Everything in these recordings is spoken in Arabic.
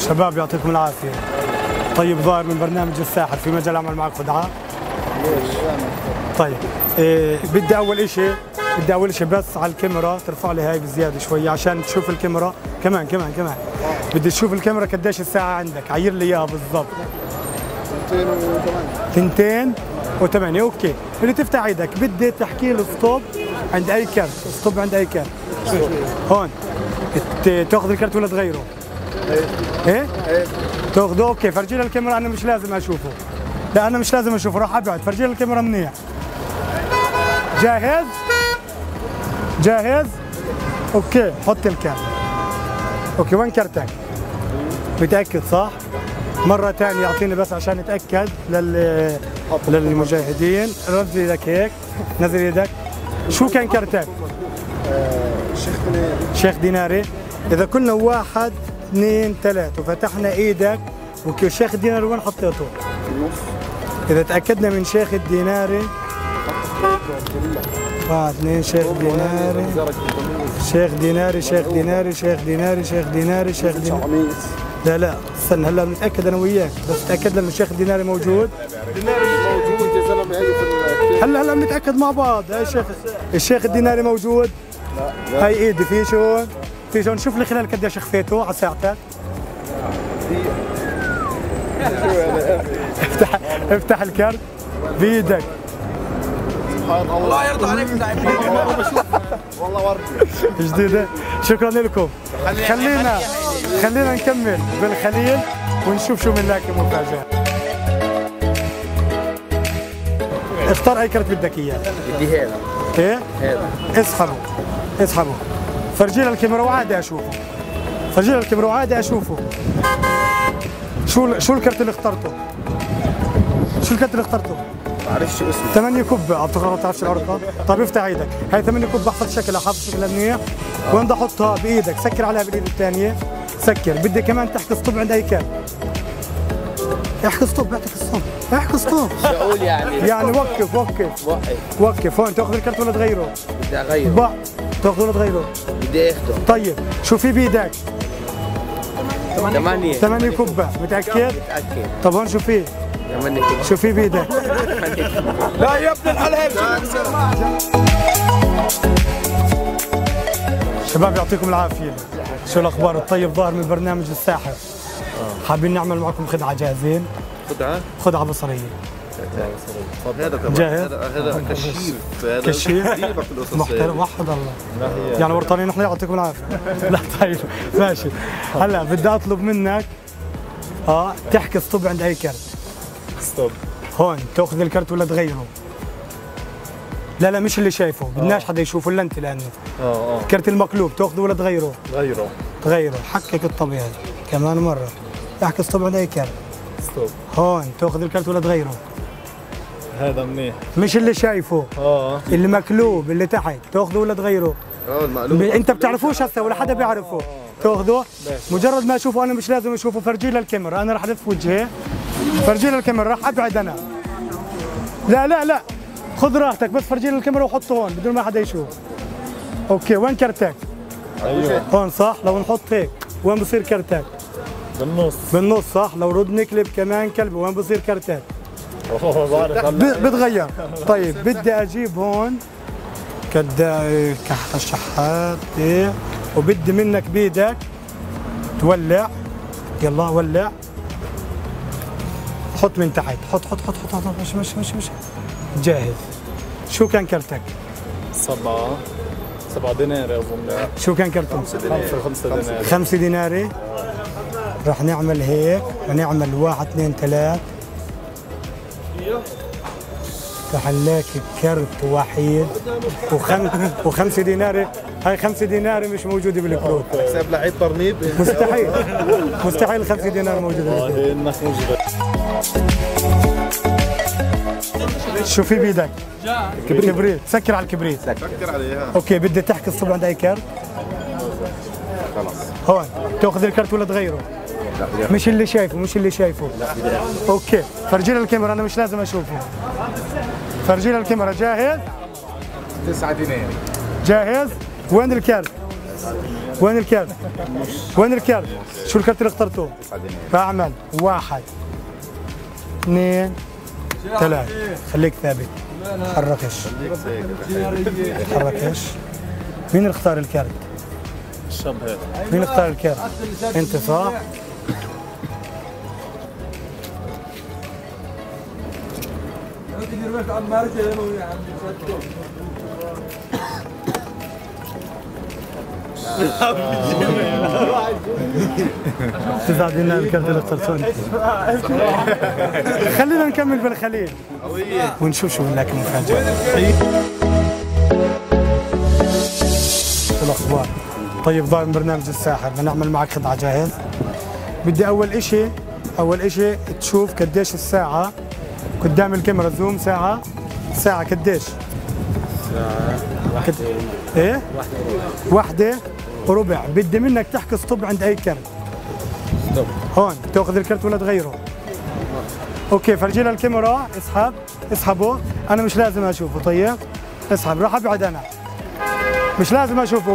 شباب يعطيكم العافية. طيب ظاهر من برنامج الساحر، في مجال أعمل معك خدعة؟ طيب بدي أول إشي بس على الكاميرا ترفع لي هاي بزيادة شوية عشان تشوف الكاميرا. كمان بدي تشوف الكاميرا قديش الساعة عندك، عير لي إياها بالضبط. 2:08. أوكي، اللي تفتح ايدك بدي تحكي له ستوب عند أي كارت، ستوب عند أي كارت. هون تاخذ الكارت ولا تغيره؟ ايه؟ تاخذه. اوكي، فرجي لي الكاميرا، انا مش لازم اشوفه. لا انا مش لازم اشوفه، راح ابعد. فرجي لي الكاميرا منيح. جاهز؟ اوكي، حط الكارت. اوكي، وين كارتك؟ متأكد صح؟ مرة ثانية يعطيني بس عشان اتأكد للمشاهدين. نزل ايدك هيك، نزل ايدك. شو كان كارتك؟ شيخ ديناري. إذا كنا 1 2 3 وفتحنا ايدك وشيخ الديناري وين حطيته؟ في النص. إذا تأكدنا من شيخ الديناري 1 2 شيخ ديناري. لا استنى، هلا بنتأكد أنا وياك، بس تأكد لنا الشيخ الديناري موجود. الديناري مش موجود يا زلمة. هي هلا بنتأكد مع بعض. هاي الشيخ الديناري موجود. لا. هاي ايدي في شون شوف لي خلال قديش خفيته على ساعتك. افتح الكارت بيدك. سبحان الله، الله يرضى عليك. والله وردي جديدة. شكرا لكم. خلينا نكمل بالخليل ونشوف شو بنلاقي مفاجأة. اختار اي كرت بدك اياه. بدي هذا. ايه؟ هذا. اسحبه. فرجينا الكاميرا وعادي اشوفه. شو الكرت اللي اخترته؟ ما بعرفش شو اسمه. 8 كبة. ما بتعرفش الارقام؟ طيب افتح ايدك. هاي 8 كبة، احفظ شكلها، حافظ شكلها منيح. وين بدي احطها؟ بايدك. سكر عليها بالايد الثانية. سكر. بدي كمان تحكي ستوب عند اي كارت. احكي ستوب. شو اقول يعني وقف. هون تاخذ الكرت ولا تغيره؟ بدي اغيره. تاخذه ولا تغيره؟ بدي اخده. طيب شو في بايدك؟ 8 كبة. متأكد؟ طب هون شو في؟ 8 كبة. شو في بايدك؟ لا يا ابن الحلال. شباب يعطيكم العافية. شو الأخبار؟ الطيب ظاهر من برنامج الساحر. حابين نعمل معكم خدعة. جاهزين؟ خدعة بصرية. هذا كمان جاهز؟ هذا كشيف. محترم. وحد الله. يعني ورطانين نحن. يعطيكم العافية. لا طيب ماشي. هلا بدي أطلب منك تحكي ستوب عند أي كارت. ستوب. هون تاخذ الكارت ولا تغيره؟ لا مش اللي شايفه، بدناش حدا يشوفه الا انت. لانه الكرت المقلوب تاخذه ولا تغيره؟ تغيره. حكك الطبيعي كمان مرة. احكي ستوب عند اي كارت. ستوب. هون تاخذ الكرت ولا تغيره؟ هذا منيح. مش اللي شايفه. اللي مقلوب اللي تحت تاخذه ولا تغيره؟ المقلوب. انت بتعرفوش هسه ولا حدا بيعرفه. تاخذه مجرد ما اشوفه. انا مش لازم اشوفه. فرجي لي الكاميرا، انا راح الف وجهي. فرجي لي الكاميرا، راح ابعد انا. لا خذ راحتك، بس فرجي لي الكاميرا وحطه هون بدون ما حدا يشوف. اوكي، وين كرتك؟ ايوه هون صح. لو نحط هيك وين بصير كرتك؟ بالنص صح. لو رد نكلب كمان كلب وين بصير كرتك؟ بتغير. طيب بدي اجيب هون كحة الشحات وبدي منك بيدك تولع. يلا ولع. حط من تحت. حط. مش جاهز. شو كان كرتك؟ 7 دينار اظن. شو كان كرتك؟ 5 ديناري. راح نعمل هيك، ونعمل 1 2 3. راح نلاقي كرت وحيد و5 ديناري. هاي 5 ديناري مش موجوده بالكروت. حساب لعيب ترنيب. مستحيل 5 دينار موجوده بالكروت. شو في بيدك؟ كبريت. سكر على الكبريت. سكر عليها. اوكي، بدي تحكي الصبح عند اي كارت. خلاص. هون تاخذ الكارت ولا تغيره؟ لا مش اللي شايفه. لا. اوكي، فرجي لي الكاميرا، انا مش لازم اشوفه. فرجي لي الكاميرا. جاهز؟ 9 دينار. جاهز؟ وين الكارت؟ وين الكارت؟ وين الكارت؟ شو الكارت اللي اخترته؟ فاعمل 1 2 3 خليك ثابت تحركش تحركش. مين اللي اختار الكارت؟ الشاب هذا. مين اللي اختار الكارت؟ انت صح؟ تزعل لنا الكارت اللي اخترته انت. خلينا نكمل بالخليل ونشوف شو لك مفاجأة. شو الاخبار؟ طيب ضايع من برنامج الساحر، بنعمل معك خدعة. جاهز؟ بدي اول اشي تشوف قديش الساعة قدام الكاميرا. زوم ساعة قديش؟ ساعة 1 ايه؟ 1 وربع. بدي منك تحكي ستوب عند اي كارت. ستوب. هون تاخذ الكارت ولا تغيره؟ اوكي فرجي لها الكاميرا. اسحبه. انا مش لازم اشوفه. طيب اسحب. راح ابعد انا، مش لازم اشوفه.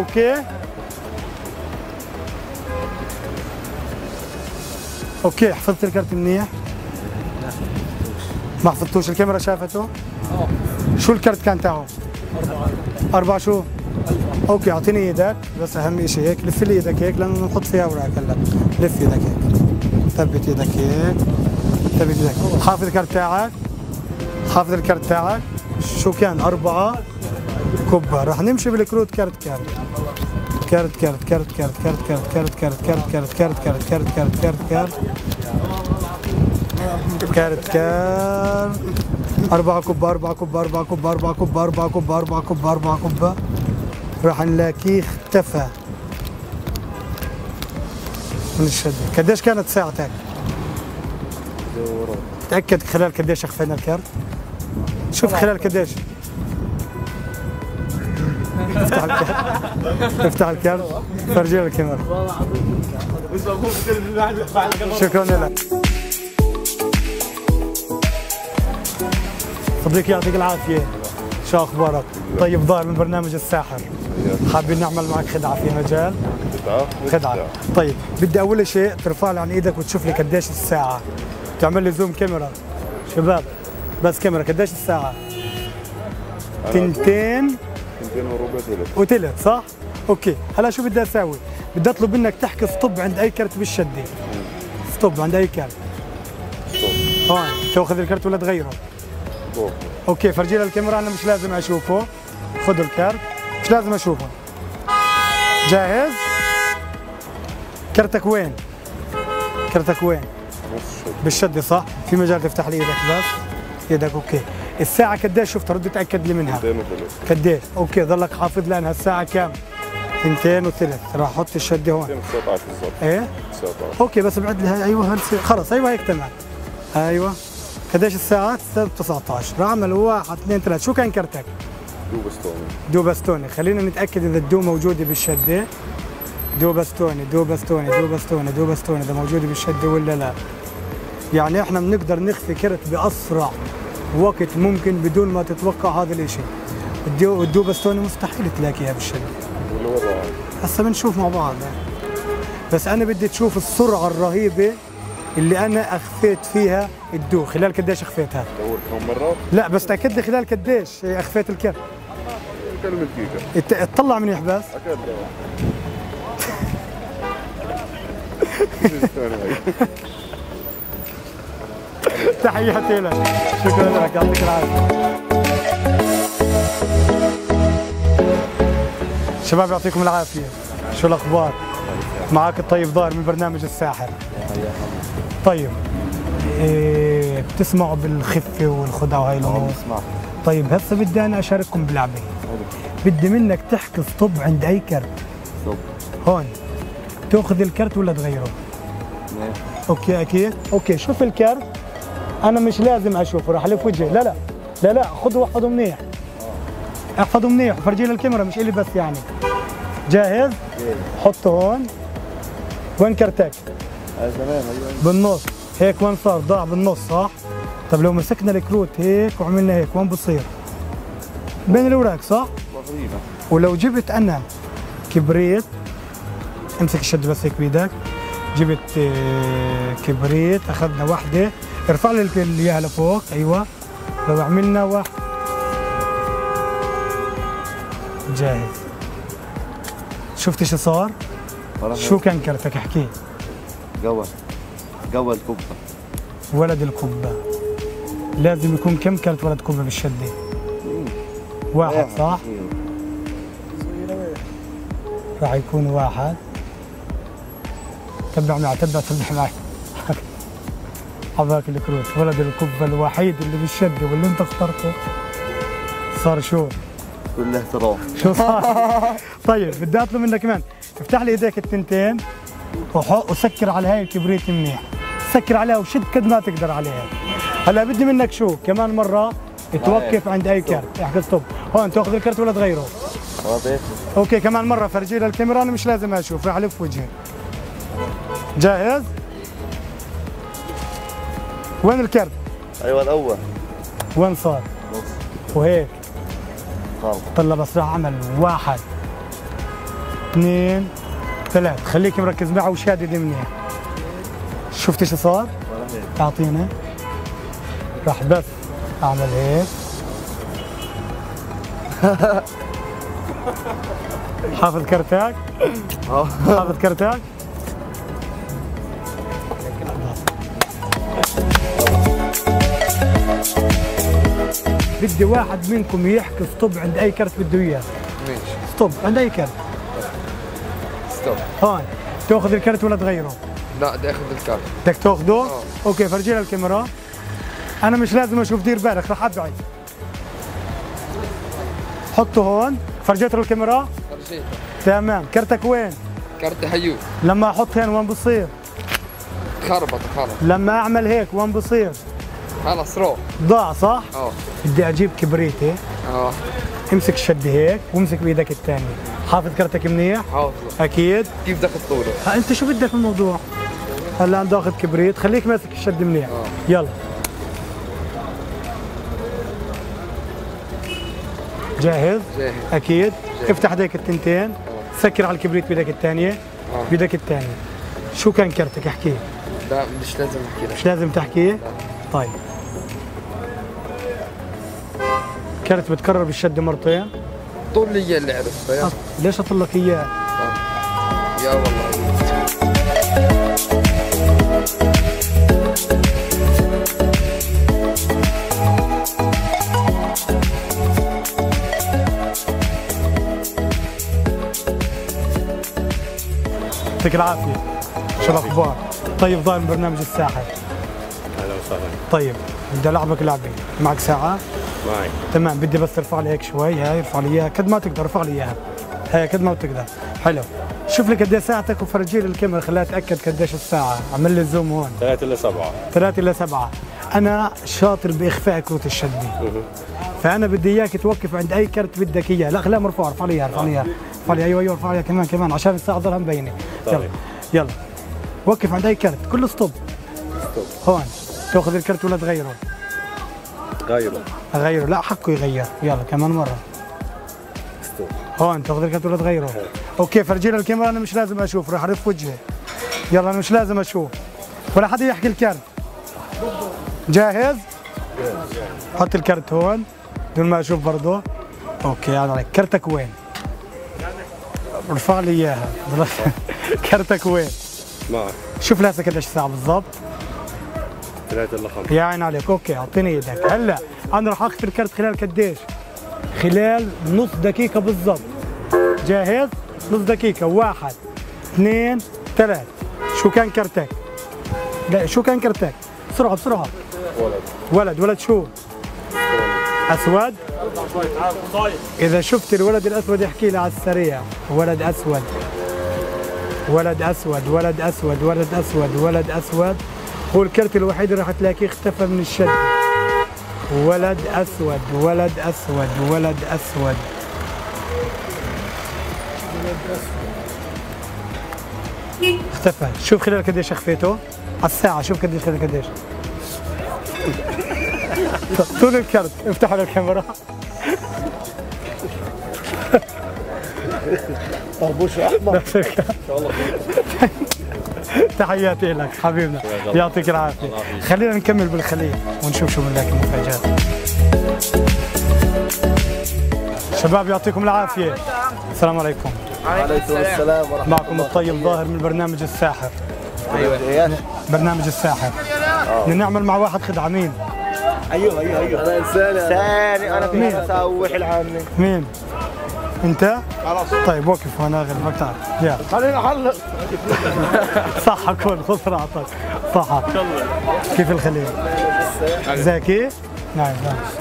اوكي حفظت الكارت منيح؟ ما حفظتوش؟ الكاميرا شافته؟ شو الكارت كان تاعه؟ 4 شو؟ اوكي اعطيني ايدك بس، اهم شيء هيك لف لي ايدك هيك لانه نحط فيها اوراق هلا. لف ايدك هيك، ثبت ايدك هيك، ثبت ايدك. حافظ الكارت تاعك. شو كان؟ 4 كبة. راح نمشي بالكروت كارت 4 كبة. راح نلاقيه اختفى من الشدة. قديش كانت ساعتك؟ تأكد خلال قديش اخفينا الكارت؟ شوف خلال قديش. افتح الكارت فرجي الكاميرا. شكرا لك صديقي، يعطيك العافية. شو اخبارك؟ طيب ضايع من برنامج الساحر، حابين نعمل معك خدعة في مجال؟ خدعة. طيب بدي اول شيء ترفع لي عن ايدك وتشوف لي قديش الساعة. تعمل لي زوم كاميرا شباب، بس كاميرا. قديش الساعة؟ 2 وثلث صح؟ اوكي هلا شو بدي اسوي؟ بدي اطلب منك تحكي ستوب عند اي كرت بالشدة. ستوب عند اي كرت. هون تاخذ الكرت ولا تغيره؟ اوكي فرجي لها الكاميرا. انا مش لازم اشوفه. خذ الكارت، مش لازم اشوفه. جاهز؟ كرتك وين؟ بالشدة صح؟ في مجال تفتح لي ايدك بس. ايدك اوكي. الساعة قديش شفت؟ رد تأكد لي منها. 2 قديش؟ اوكي ضلك حافظ لانها الساعة كام؟ 2 وثلث. راح احط الشدة هون. 19 بالضبط. ايه؟ 19. اوكي بس ابعد لها. ايوه خلص. ايوه هيك تمام. ايوه قديش الساعة؟ 19. راح اعمل 1 2 3. شو كان كرتك؟ دوبستوني. خلينا نتأكد اذا الدو موجودة بالشدة. دوبستوني اذا موجودة بالشدة ولا لا. يعني احنا بنقدر نخفي كرت بأسرع وقت ممكن بدون ما تتوقع هذا الاشي. الدوبستوني مستحيل تلاقيها بالشدة. هسا بنشوف مع بعض. بس انا بدي تشوف السرعة الرهيبة اللي انا اخفيت فيها الدو. خلال قديش اخفيتها؟ دور كم مرات؟ لا بس تاكد لي خلال قديش اخفيت الكرت. كلمة دقيقة. اطلع منيح بس. تحياتي لك. شكرا لك، يعطيك العافية. شباب يعطيكم العافية. شو الأخبار؟ معك الطيب ضاهر من برنامج الساحر. طيب بتسمعوا بالخفة والخدعة وهي الأمور؟ طيب هسه بدي أنا أشارككم بلعبة. بدي منك تحكي ستوب عند أي كرت. هون تاخذ الكرت ولا تغيره؟ اوكي اكيد. اوكي شوف الكرت. انا مش لازم اشوفه، راح الف وجهي. لا خذه واحفظه منيح. احفظه منيح وفرجيه للكاميرا مش الي بس يعني. جاهز؟ حطه هون. وين كرتك؟ تمام. بالنص هيك. وين صار؟ ضاع بالنص صح؟ طب لو مسكنا الكروت هيك وعملنا هيك وين بصير؟ بين الاوراق صح؟ تقريبا. ولو جبت انا كبريت امسك الشد بس هيك بيدك. جبت كبريت، اخذنا واحدة، ارفع لي اياها لفوق. ايوه لو عملنا واحد جاهز. شفت شو صار؟ شو كان كرتك؟ احكي. قوى الكبة. ولد الكبة لازم يكون كم كرت ولد كبة بالشدة؟ واحد صح؟ راح يكون واحد. تبع معي تبع معي. حظاك الكروت. ولد الكبة الوحيد اللي بالشدة واللي انت اخترته صار شو؟ كل احترام. شو صار؟ طيب بدي اطلب منك كمان افتح لي ايديك التنتين وسكر على هاي الكبريت منيح. سكر عليها وشد قد ما تقدر عليها. هلا بدي منك شو؟ كمان مرة توقف عند اي كرت. احكي ستوب. هون تاخذ الكرت ولا تغيره؟ اوكي كمان مرة فرجي للكاميرا، انا مش لازم اشوف، راح الف وجهي. جاهز؟ وين الكرت؟ ايوه الاول. وين صار؟ نص. وهيك غلط. طلع بس راح اعمل 1 2 3. خليك مركز معه وشادد منيح. شفت شو صار؟ اعطينا. راح بس اعمل هيك. حافظ كرتك؟ حافظ كرتك؟ بدي واحد منكم يحكي ستوب عند اي كرت بده اياه. ماشي. ستوب عند اي كرت. ستوب. هون تاخذ الكرت ولا تغيره؟ لا بدي اخذ الكارت. بدك تاخذه؟ اوكي فرجي لي الكاميرا. انا مش لازم اشوف، دير بالك راح ابعد. حطه هون. فرجيت له الكاميرا؟ فرجيته. تمام. كرتك وين؟ كارت حيو. لما احط هين وين بصير؟ خربط خلص. لما اعمل هيك وين بصير؟ خلص روح. ضاع صح؟ اه. بدي اجيب كبريتي. اه. امسك الشد هيك وامسك بايدك الثانية. حافظ كرتك منيح؟ حافظه. اكيد. كيف بدك تطوله؟ انت شو بدك من الموضوع؟ هلا انا باخذ كبريت، خليك ماسك الشد منيح. يلا. جاهز؟ جاهز. اكيد. افتح ايديك التنتين. سكر على الكبريت بايدك الثانية. بايدك الثانية. شو كان كرتك؟ احكي. لا مش لازم احكي لك. مش لازم تحكي؟ طيب. كرت بتكرر بالشد مرتين. طول لي اياه اللي عرفته يا. ليش اطل لك اياه؟ يا والله. يعطيك العافية. شو الأخبار؟ طيب ضايل برنامج الساحر. اهلا وسهلا. طيب بدي ألعبك لعبة، معك ساعة؟ معي. تمام. بدي بس ترفع لي هيك شوي، هاي ارفع لي إياها قد ما تقدر، ارفع لي إياها. هاي قد ما بتقدر. حلو. شوف لي قديش ساعتك وفرجي لي الكاميرا، خليها تأكد قديش الساعة، عمل لي الزوم هون. 3 إلى 7. 3 إلى 7. أنا شاطر بإخفاء كروت الشدة. فأنا بدي إياك توقف عند أي كرت بدك إياه، لا خليها مرفوعة، ارفع لي إياها، ارفع لي إياها. ارفع لي أيوه ارفع لي كمان عشان الساعة تضلها مبينة. يلا يلا. وقف عند أي كرت، كله ستوب. ستوب. هون تاخذ الكرت ولا تغيره؟ غيره. اغيره. لا حقه يغير. يلا كمان مره. ستوب. هون تاخذ الكرت ولا تغيره؟ اوكي فرجي لي الكاميرا، انا مش لازم اشوف، راح ارف وجهي. يلا انا مش لازم اشوف ولا حدا يحكي الكرت. جاهز؟ حط الكرت هون بدون ما اشوف برضه. اوكي هذا عليك. كرتك وين؟ ارفع لي اياها. كرتك وين؟ معك. شوف لهسه قديش الساعه بالضبط؟ 3 إلى 5. يا عين عليك. اوكي اعطيني ايدك. هلا انا راح اخفي الكرت خلال قديش؟ خلال نص دقيقة بالضبط. جاهز؟ نص دقيقة. 1 2 3. شو كان كرتك؟ لا شو كان كرتك؟ بسرعة بسرعة. ولد شو؟ أسود؟ إذا شفت الولد الأسود احكي لي على السريع. ولد أسود. ولد أسود. ولد أسود. ولد أسود. ولد أسود. هو الكرت الوحيد اللي راح تلاقيه اختفى من الشد. ولد أسود. ولد أسود. ولد أسود. اختفى. شوف خلال قديش اخفيته على الساعة. شوف قديش خلال قديش. طول الكرت. افتحوا الكاميرا. بوش احمر. تحياتي لك حبيبنا، يعطيك العافيه. خلينا نكمل بالخليل ونشوف شو بنلاقي المفاجآت. شباب يعطيكم العافيه. السلام عليكم. وعليكم السلام ورحمه الله. معكم الطيب ظاهر من برنامج الساحر. ايوه برنامج الساحر. بدنا نعمل مع واحد خدعه. مين؟ ايوه انا انساني انا مين؟ بدي اسوح العامي. مين؟ انت؟ خلاص طيب وقف وانا اغلبك تعال. يلا خلينا نحلق. صح كل خذ راحتك. صح. كيف الخليل؟ زكي؟ نعم.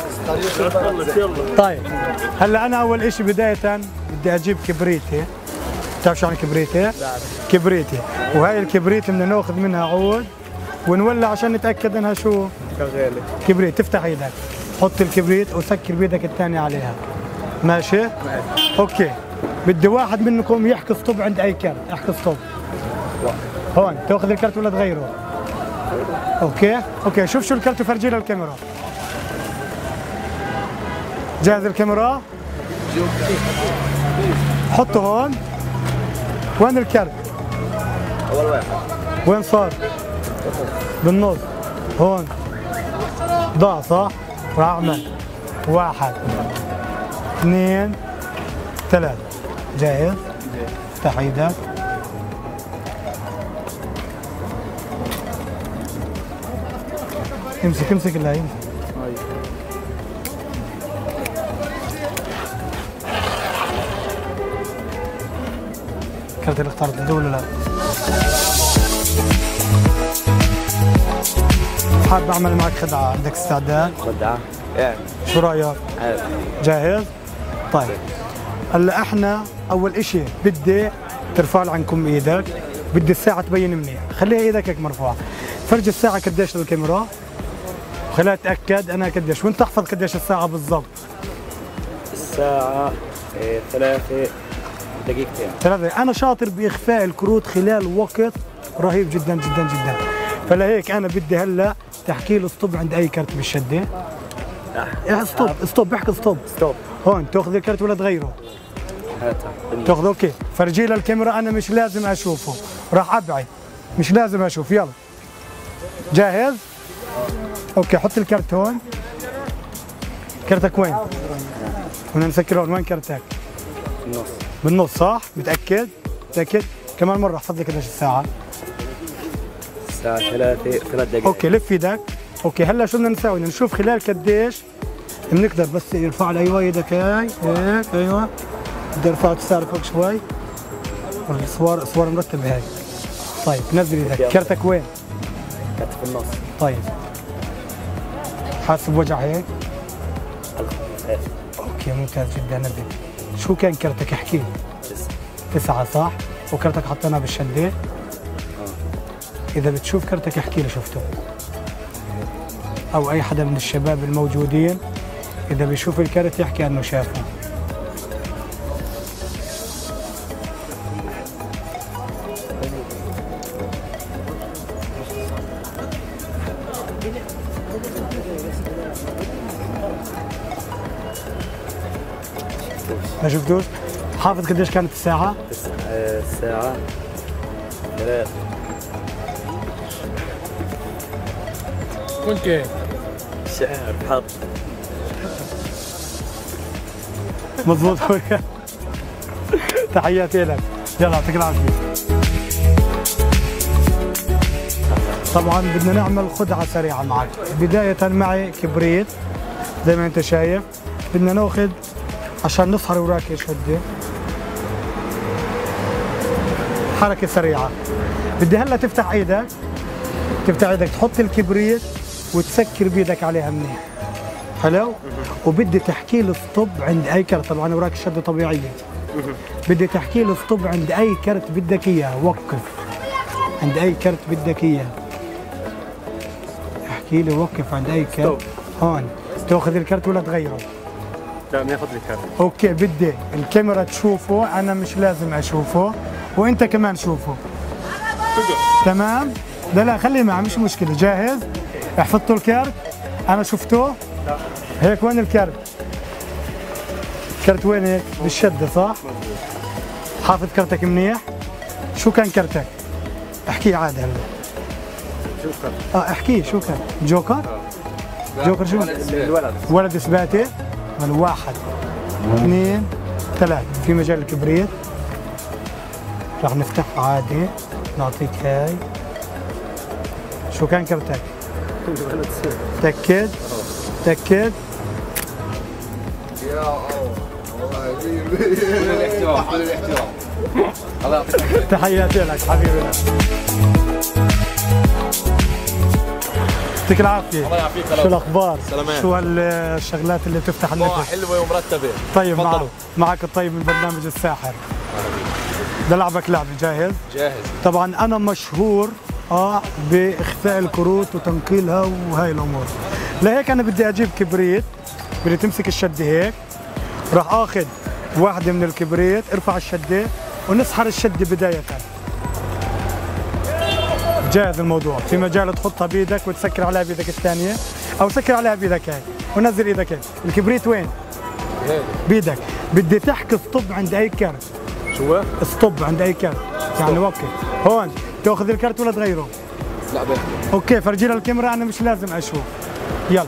طيب هلا انا اول اشي بداية بدي اجيب كبريتي. بتعرف شو يعني كبريتي؟ كبريتي، وهي الكبريت بدنا ناخذ منها عود ونولع عشان نتاكد انها شو؟ شغاله. كبريت. تفتح ايدك، حط الكبريت وسكر بيدك الثانية عليها. ماشي؟ اوكي. بدي واحد منكم يحكي ستوب عند اي كرت، احكي ستوب. هون تاخذ الكرت ولا تغيره؟ اوكي شوف شو الكرت وفرجي له الكاميرا. جاهز الكاميرا؟ حطه هون. وين الكرت؟ اول واحد. وين صار؟ بالنص. هون. ضاع صح؟ راح اعمل 1 2 3. جاهز؟ افتح ايدك. امسك اللي هي. كرت اللي اخترت ده ولا لا؟ حابب اعمل معك خدعة، عندك استعداد؟ خدعه؟ يعني شو رايك؟ جاهز؟ طيب هلا احنا اول اشي بدي ترفع عنكم ايدك، بدي الساعة تبين منيح، خليها ايدك هيك مرفوعة. فرج الساعة قديش للكاميرا؟ وخليها تتأكد انا قديش، وانت احفظ قديش الساعة بالضبط. الساعه 3 دقيقتين. 3. انا شاطر باخفاء الكروت خلال وقت رهيب جدا جدا جدا. فلهيك انا بدي هلا تحكي له ستوب عند اي كرت بالشده. ستوب احكي ستوب. هون تاخذ الكرت ولا تغيره؟ هاتها. تاخذه. اوكي فرجيه للكاميرا، انا مش لازم اشوفه، راح ابعد مش لازم اشوف. يلا جاهز؟ اوكي حط الكرت هون. كرتك وين؟ بدنا نسكر هون. وين كرتك؟ بالنص. بالنص صح؟ متأكد؟ متأكد؟ كمان مرة احفظ لي قديش الساعة؟ الساعه 3 دقائق. اوكي لف ايدك. اوكي هلا شو بدنا نسوي؟ بدنا نشوف خلال قديش بنقدر بس يرفع لي. ايوه ايدك هيك ايوه. بدي ارفع السعر فوق شوي. الصور مرتبة هيك. طيب نزل ايدك. كرتك وين؟ كرت في النص. طيب حاسس بوجع هيك؟ اوكي ممتاز جدا. نزل. شو كان كرتك؟ احكي لي. 9 صح؟ وكرتك حطيناه بالشدة؟ إذا بتشوف كرتك احكي لي شفته. أو أي حدا من الشباب الموجودين إذا بيشوف الكرت يحكي أنه شافه. ما شفتوش؟ حافظ قديش كانت الساعة؟ الساعة 3. كنت ايه؟ شعر حط. مضبوط. تحياتي لك. يلا يعطيك العافية. طبعا بدنا نعمل خدعة سريعة معك. بداية معي كبريت زي ما انت شايف. بدنا ناخذ عشان نسهر وراك شدة. حركة سريعة. بدي هلا تفتح ايدك. تحط الكبريت وتسكر بيدك عليها منيح. حلو؟ وبدي تحكي له ستوب عند اي كرت. طبعا وراك شدة طبيعية. بدي تحكي له ستوب عند اي كرت بدك اياه. وقف عند اي كرت بدك اياه. احكي له وقف عند اي كرت. هون تاخذ الكرت ولا تغيره؟ لا بناخذ الكرت. اوكي بدي الكاميرا تشوفه، انا مش لازم اشوفه، وانت كمان شوفه. تمام؟ لا خليه معه مش مشكلة. جاهز؟ حفظتوا الكرت؟ انا شفته؟ هيك وين الكرت؟ الكرت وين هيك؟ بالشدة صح؟ حافظ كرتك منيح؟ شو كان كرتك؟ احكي عادي هلا. شو كان؟ احكي شو كان؟ جوكر؟ جوكر شو؟ الولد ولد اثباتي؟ واحد اثنين ثلاث. في مجال الكبريت راح نفتح عادي، نعطيك هاي. شو كان كرتك؟ الولد سيف. تأكد؟ تأكد؟ يا الله الاحترام الاحترام. الله يعطيك تحياتي لك حبيبي. يعطيك العافية. الله يعافيك. شو الأخبار؟ سلامات. شو هالشغلات اللي تفتح النفس؟ حلوه ومرتبه. طيب تفضلوا. معك الطيب من برنامج الساحر. بلعبك لعبة، جاهز؟ جاهز. طبعا أنا مشهور بإخفاء الكروت وتنقيلها وهاي الأمور، لهيك أنا بدي أجيب كبريت. بدي تمسك الشدة هيك، راح آخذ واحدة من الكبريت، ارفع الشدة ونسحر الشدة بداية. جاهز الموضوع، في مجال تحطها بيدك وتسكر عليها بيدك الثانية، أو سكر عليها بيدك هيك ونزل إيدك هيك. الكبريت وين؟ بيدك. بدي تحكي ستوب عند أي كارت. شو؟ ستوب عند أي كارت، يعني وقف. هون تاخذ الكارت ولا تغيره؟ لا بحكي. اوكي، فرجي لها الكاميرا، انا مش لازم اشوف. يلا.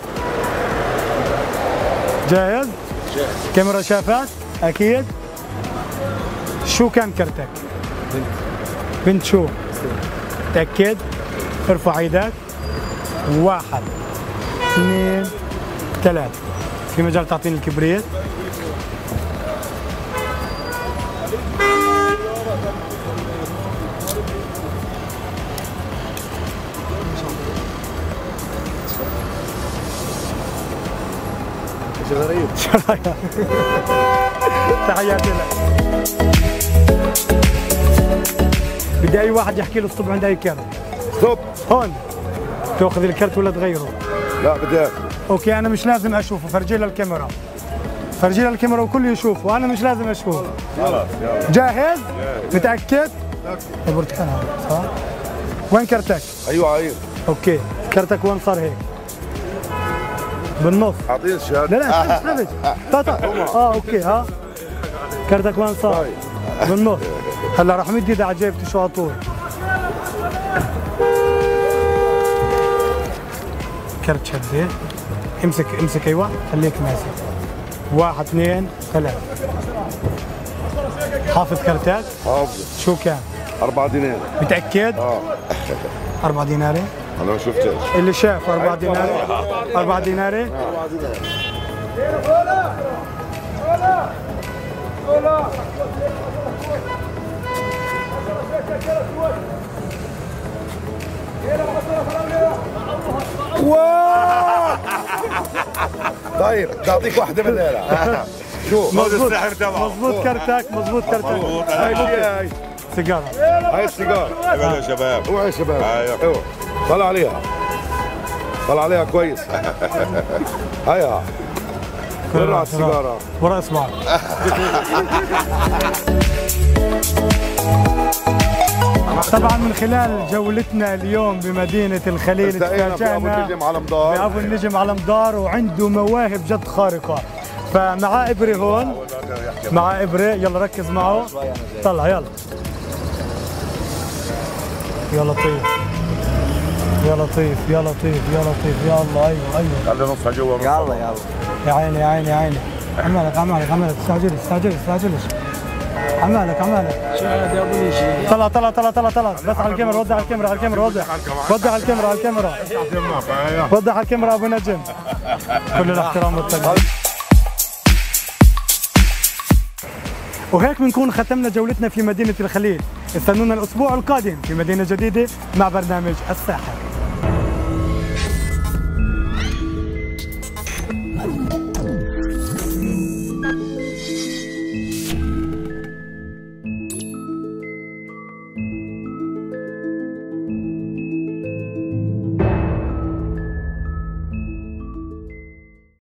جاهز؟ جاهز. الكاميرا شافت؟ اكيد. شو كان كرتك؟ بنت. بنت شو؟ تأكد؟ ارفع ايدك. واحد اثنين ثلاث. في مجال تعطيني الكبريت؟ غريب. تحياتي لك. بدي اي واحد يحكي له ستوب عند اي كارت. ستوب. هون تاخذ الكارت ولا تغيره؟ لا بدي اخذ. اوكي، انا مش لازم اشوفه، فرجي لها الكاميرا. فرجي لها الكاميرا وكل يشوف، وانا مش لازم اشوف. خلاص يلا. جاهز؟ متاكد؟ البرتقال هذا صح؟ وين كرتك؟ ايوه عيب. اوكي، كرتك وين صار هيك؟ بالنص. اعطيني الشهاده. لا استنى اوكي. ها كرتك وين صار؟ بالنص. هلا راح مد ايدي على جيبتي شو على طول. كرت شديت. امسك ايوه، خليك ماسك. واحد اثنين ثلاث. حافظ كرتك؟ حافظ. شو كان؟ 4 دينار. متأكد؟ 4 ديناري؟ انا ما شفتش. اللي شاف 4 ديناري؟ 4 ديناري؟ طيب بدي اعطيك واحده من هنا. شو؟ مظبوط مظبوط كرتك، مظبوط كرتك. هاي سيجارة. هاي السيجاره. ايوه يا شباب. اوعى يا شباب. ايوه. طلع عليها. طلع عليها كويس. هيا. وين راح السيجاره؟ ورا اصبعك. طبعا من خلال جولتنا اليوم بمدينة الخليل تفاجأنا بأبو النجم على مدار. بأبو النجم على مدار، وعنده مواهب جد خارقة. فمعاه إبرة هون، معاه إبرة، يلا ركز معه. طلع يلا. يا لطيف يا لطيف يا لطيف يا لطيف يا الله. ايوه خلي نصها جوا. يلا يلا. يا عيني يا عيني يا عيني. عمالك استعجلش. عمالك شاهد يا ابو نجي. طلع بس على الكاميرا. وضع الكاميرا وضع الكاميرا. وضع الكاميرا ابو نجم. كل الاحترام والتقدير. وهيك بنكون ختمنا جولتنا في مدينة الخليل. استنونا الأسبوع القادم في مدينة جديدة مع برنامج الساحر.